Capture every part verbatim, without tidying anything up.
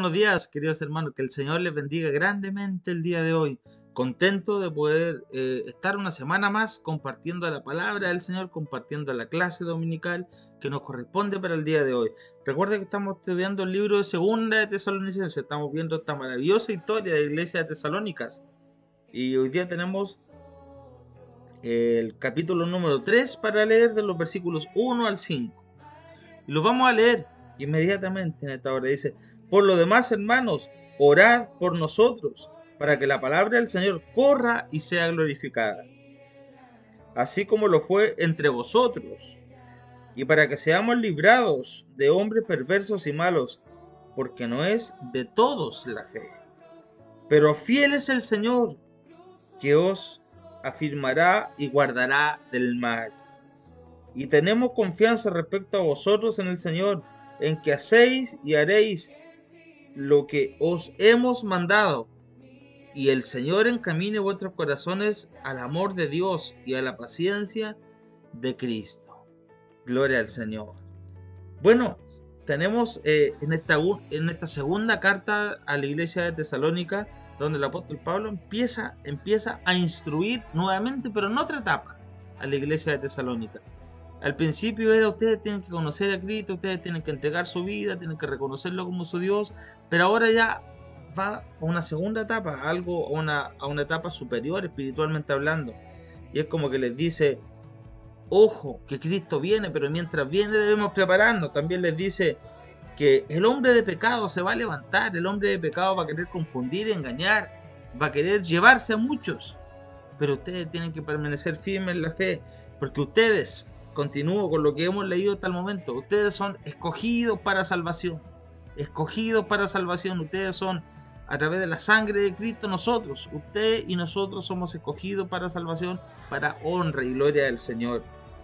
buenos días, queridos hermanos. Que el Señor les bendiga grandemente el día de hoy. Contento de poder eh, estar una semana más compartiendo la palabra del Señor, compartiendo la clase dominical que nos corresponde para el día de hoy. Recuerda que estamos estudiando el libro de Segunda de Tesalonicenses. Estamos viendo esta maravillosa historia de la iglesia de Tesalónicas. Y hoy día tenemos el capítulo número tres para leer, de los versículos uno al cinco. Y los vamos a leer inmediatamente en esta hora. Dice: por lo demás, hermanos, orad por nosotros, para que la palabra del Señor corra y sea glorificada, así como lo fue entre vosotros, y para que seamos librados de hombres perversos y malos, porque no es de todos la fe. Pero fiel es el Señor, que os afirmará y guardará del mal. Y tenemos confianza respecto a vosotros en el Señor, en que hacéis y haréis lo que os hemos mandado. Y el Señor encamine vuestros corazones al amor de Dios y a la paciencia de Cristo. Gloria al Señor. Bueno, tenemos eh, en, esta, en esta segunda carta a la iglesia de Tesalónica, donde el apóstol Pablo empieza, empieza a instruir nuevamente, pero en otra etapa, a la iglesia de Tesalónica. Al principio era: ustedes tienen que conocer a Cristo, ustedes tienen que entregar su vida, tienen que reconocerlo como su Dios, pero ahora ya va a una segunda etapa, algo, a una, a una etapa superior espiritualmente hablando. Y es como que les dice: ojo, que Cristo viene, pero mientras viene debemos prepararnos. También les dice que el hombre de pecado se va a levantar, el hombre de pecado va a querer confundir, engañar, va a querer llevarse a muchos, pero ustedes tienen que permanecer firmes en la fe, porque ustedes, continúo con lo que hemos leído hasta el momento, ustedes son escogidos para salvación, escogidos para salvación, ustedes son, a través de la sangre de Cristo, nosotros, usted y nosotros somos escogidos para salvación, para honra y gloria del Señor.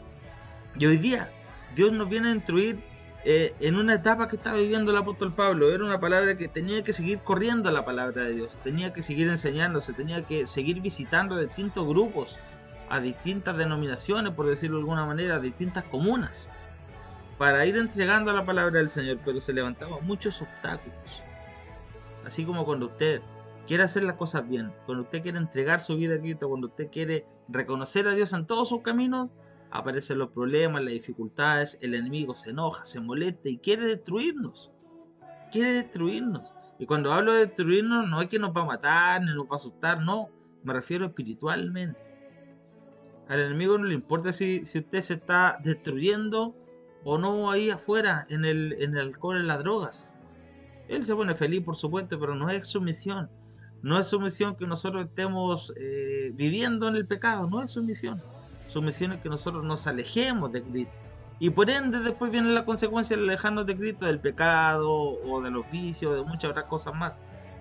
Y hoy día Dios nos viene a instruir eh, en una etapa que estaba viviendo el apóstol Pablo. Era una palabra que tenía que seguir corriendo, la palabra de Dios, tenía que seguir enseñándose, tenía que seguir visitando distintos grupos, a distintas denominaciones, por decirlo de alguna manera, a distintas comunas, para ir entregando la palabra del Señor. Pero se levantaban muchos obstáculos. Así como cuando usted quiere hacer las cosas bien, cuando usted quiere entregar su vida a Cristo, cuando usted quiere reconocer a Dios en todos sus caminos, aparecen los problemas, las dificultades, el enemigo se enoja, se molesta y quiere destruirnos, quiere destruirnos. Y cuando hablo de destruirnos, no es que nos va a matar, ni nos va a asustar, no, me refiero espiritualmente. Al enemigo no le importa si, si usted se está destruyendo o no ahí afuera, en el, en el alcohol, en las drogas. Él se pone feliz, por supuesto, pero no es su misión. No es su misión que nosotros estemos eh, viviendo en el pecado, no es su misión. Su misión es que nosotros nos alejemos de Cristo. Y por ende después viene la consecuencia de alejarnos de Cristo, del pecado, o de los vicios, de muchas otras cosas más.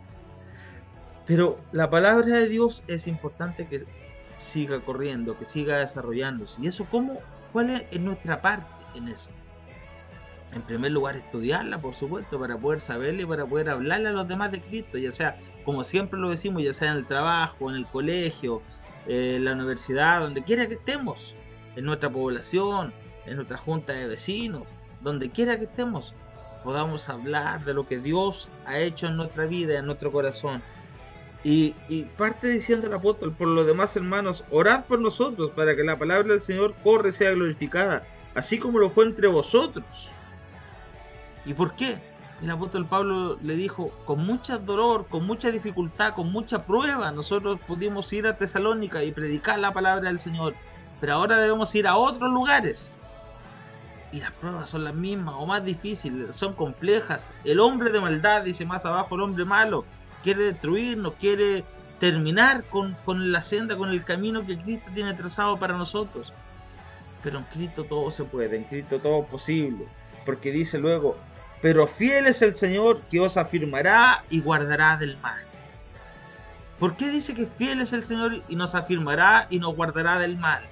Pero la palabra de Dios es importante que siga corriendo, que siga desarrollándose. ¿Y eso cómo? ¿Cuál es nuestra parte en eso? En primer lugar, estudiarla, por supuesto, para poder saberla y para poder hablarle a los demás de Cristo, ya sea, como siempre lo decimos, ya sea en el trabajo, en el colegio, eh, en la universidad, donde quiera que estemos, en nuestra población, en nuestra junta de vecinos, donde quiera que estemos, podamos hablar de lo que Dios ha hecho en nuestra vida, en nuestro corazón. Y, y parte diciendo el apóstol: por lo demás, hermanos, orad por nosotros, para que la palabra del Señor corra y sea glorificada, así como lo fue entre vosotros. ¿Y por qué? El apóstol Pablo le dijo: con mucho dolor, con mucha dificultad, con mucha prueba, nosotros pudimos ir a Tesalónica y predicar la palabra del Señor, pero ahora debemos ir a otros lugares. Y las pruebas son las mismas o más difíciles, son complejas. El hombre de maldad, dice más abajo, el hombre malo, quiere destruirnos, quiere terminar con, con la senda, con el camino que Cristo tiene trazado para nosotros. Pero en Cristo todo se puede, en Cristo todo es posible, porque dice luego: pero fiel es el Señor, que os afirmará y guardará del mal. ¿Por qué dice que fiel es el Señor y nos afirmará y nos guardará del mal?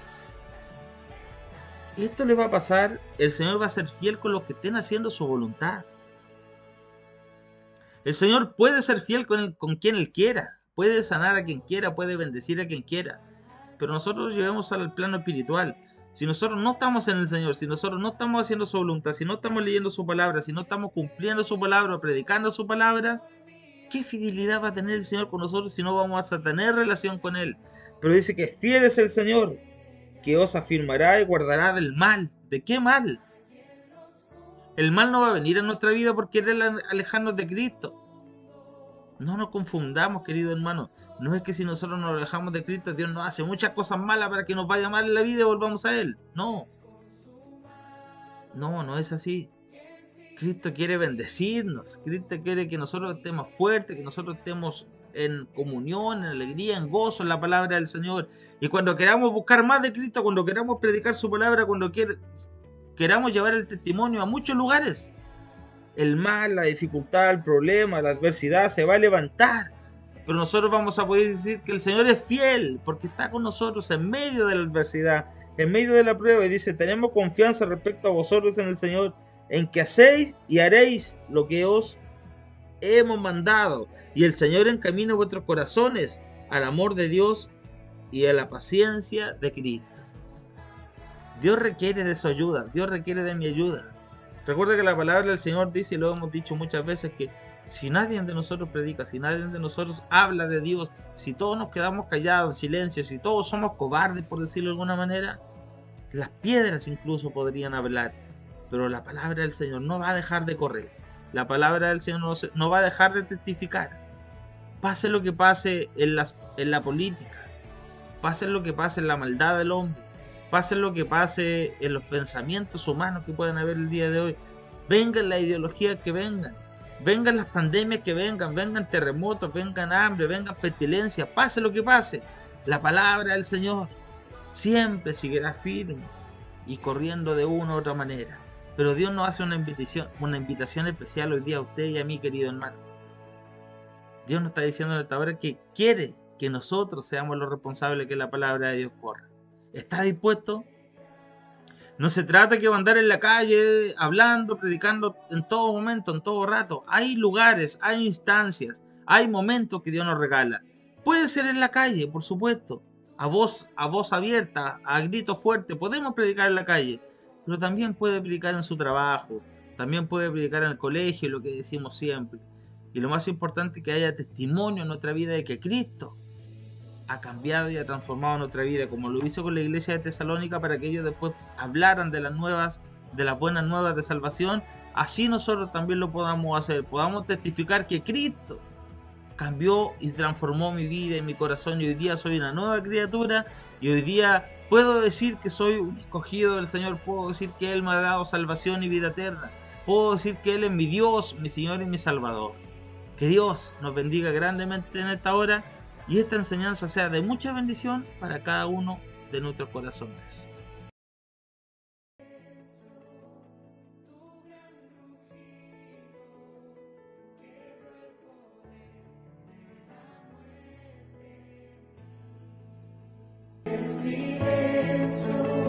Esto le va a pasar, el Señor va a ser fiel con los que estén haciendo su voluntad. El Señor puede ser fiel con, el, con quien Él quiera, puede sanar a quien quiera, puede bendecir a quien quiera, pero nosotros llevemos al plano espiritual. Si nosotros no estamos en el Señor, si nosotros no estamos haciendo su voluntad, si no estamos leyendo su palabra, si no estamos cumpliendo su palabra, predicando su palabra, ¿qué fidelidad va a tener el Señor con nosotros si no vamos a tener relación con Él? Pero dice que fiel es el Señor, que os afirmará y guardará del mal. ¿De qué mal? El mal no va a venir a nuestra vida por querer alejarnos de Cristo. No nos confundamos, querido hermano. No es que si nosotros nos alejamos de Cristo, Dios nos hace muchas cosas malas para que nos vaya mal en la vida y volvamos a Él. No. No, no es así. Cristo quiere bendecirnos. Cristo quiere que nosotros estemos fuertes, que nosotros estemos en comunión, en alegría, en gozo en la palabra del Señor. Y cuando queramos buscar más de Cristo, cuando queramos predicar su palabra, cuando quier, queramos llevar el testimonio a muchos lugares, el mal, la dificultad, el problema, la adversidad se va a levantar. Pero nosotros vamos a poder decir que el Señor es fiel, porque está con nosotros en medio de la adversidad, en medio de la prueba. Y dice, tenemos confianza respecto a vosotros en el Señor, en que hacéis y haréis lo que os hemos mandado. Y el Señor encamina vuestros corazones al amor de Dios y a la paciencia de Cristo. Dios requiere de su ayuda, Dios requiere de mi ayuda. Recuerda que la palabra del Señor dice, y lo hemos dicho muchas veces, que si nadie de nosotros predica, si nadie de nosotros habla de Dios, si todos nos quedamos callados en silencio, si todos somos cobardes, por decirlo de alguna manera, las piedras incluso podrían hablar, pero la palabra del Señor no va a dejar de correr. La palabra del Señor no, se, no va a dejar de testificar. Pase lo que pase en, las, en la política, pase lo que pase en la maldad del hombre, pase lo que pase en los pensamientos humanos que puedan haber el día de hoy, vengan las ideologías que vengan, vengan las pandemias que vengan, vengan terremotos, vengan hambre, vengan pestilencias, pase lo que pase, la palabra del Señor siempre seguirá firme y corriendo de una u otra manera. Pero Dios nos hace una invitación, una invitación especial hoy día a usted y a mí, querido hermano. Dios nos está diciendo en esta hora que quiere que nosotros seamos los responsables que la palabra de Dios corra. ¿Está dispuesto? No se trata que andar en la calle hablando, predicando en todo momento, en todo rato. Hay lugares, hay instancias, hay momentos que Dios nos regala. Puede ser en la calle, por supuesto, a voz, a voz abierta, a grito fuerte. Podemos predicar en la calle, pero también puede predicar en su trabajo, también puede predicar en el colegio, lo que decimos siempre. Y lo más importante es que haya testimonio en nuestra vida de que Cristo ha cambiado y ha transformado nuestra vida, como lo hizo con la iglesia de Tesalónica, para que ellos después hablaran de las nuevas, de las buenas nuevas de salvación. Así nosotros también lo podamos hacer, podamos testificar que Cristo cambió y transformó mi vida y mi corazón, y hoy día soy una nueva criatura, y hoy día puedo decir que soy un escogido del Señor, puedo decir que Él me ha dado salvación y vida eterna, puedo decir que Él es mi Dios, mi Señor y mi Salvador. Que Dios nos bendiga grandemente en esta hora, y esta enseñanza sea de mucha bendición para cada uno de nuestros corazones. El silencio.